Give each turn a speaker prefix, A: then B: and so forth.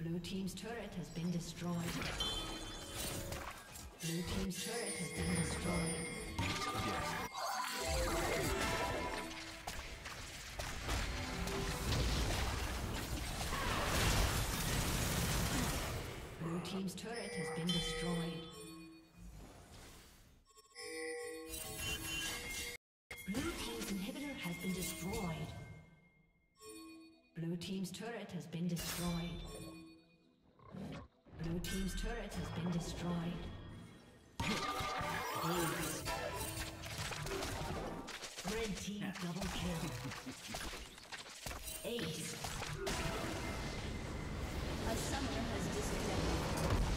A: Blue team's turret has been destroyed. Blue team's turret has been destroyed. Blue team's turret has been destroyed. Blue team's inhibitor has been destroyed. Blue team's turret has been destroyed. Blue team's turret has been destroyed. Ace. Red team double kill. Ace. A summoner has disconnected.